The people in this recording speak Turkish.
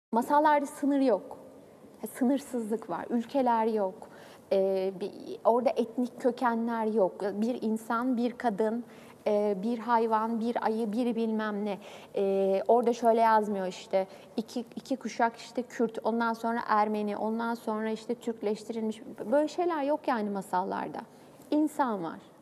Masallarda sınır yok. Sınırsızlık var. Ülkeler yok. Orada etnik kökenler yok. Bir insan, bir kadın, bir hayvan, bir ayı, bir bilmem ne. Orada şöyle yazmıyor işte, iki kuşak işte Kürt, ondan sonra Ermeni, ondan sonra işte Türkleştirilmiş. Böyle şeyler yok yani masallarda. İnsan var.